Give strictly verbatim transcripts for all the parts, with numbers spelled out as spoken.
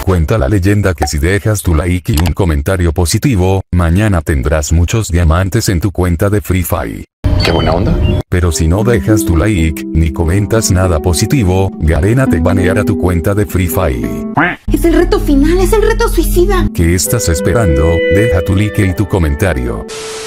Cuenta la leyenda que si dejas tu like y un comentario positivo, mañana tendrás muchos diamantes en tu cuenta de Free Fire. ¡Qué buena onda! Pero si no dejas tu like, ni comentas nada positivo, Garena te baneará tu cuenta de Free Fire. Es el reto final, es el reto suicida. ¿Qué estás esperando? Deja tu like y tu comentario.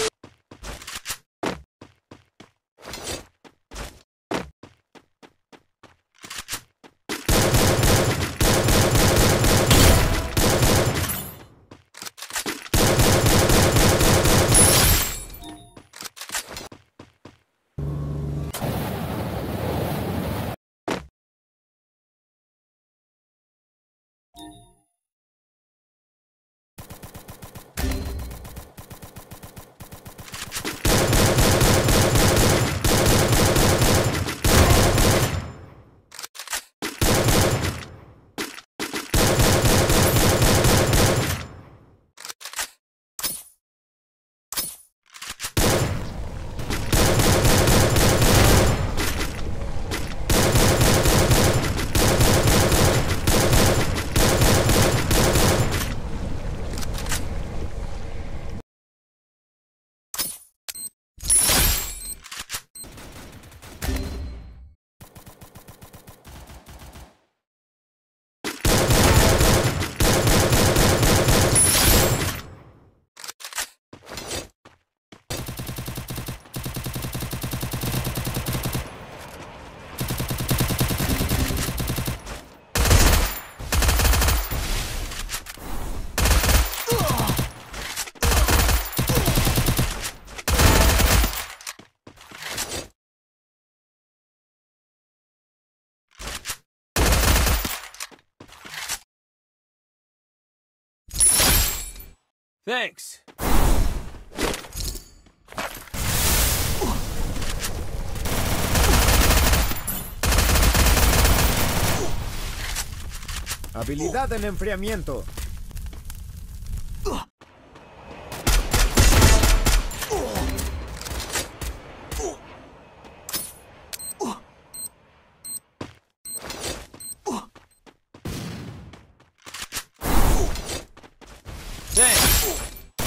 Thanks. Habilidad en enfriamiento. Thanks.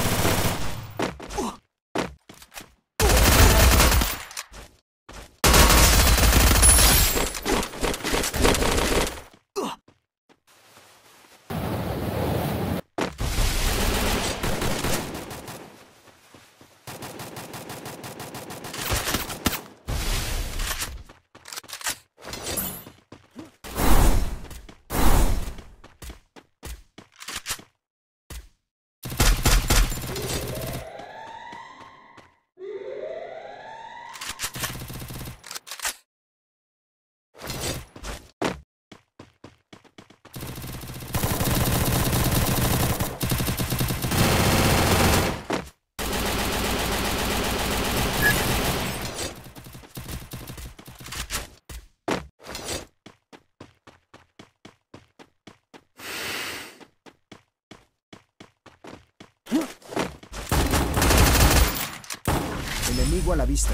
Enemigo a la vista.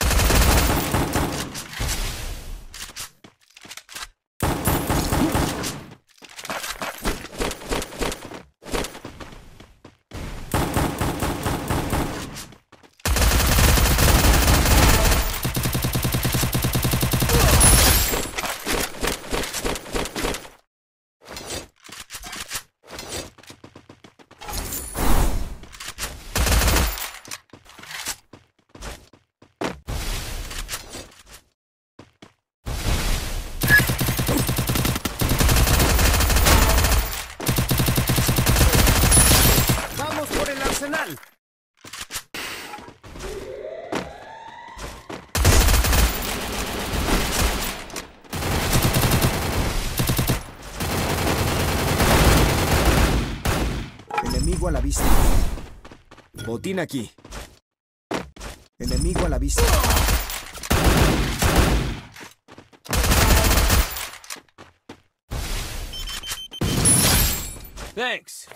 Arsenal. Enemigo a la vista. Botín aquí. Enemigo a la vista. Thanks.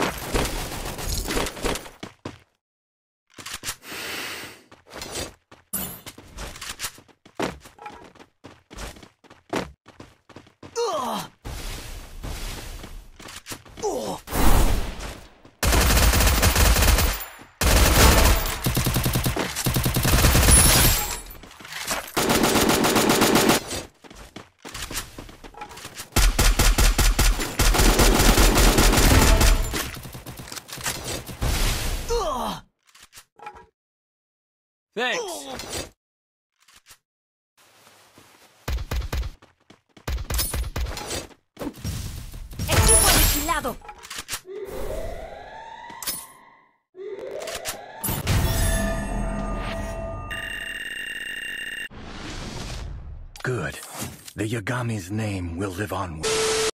Thanks. Equipo aniquilado. Good. The Yagami's name will live on.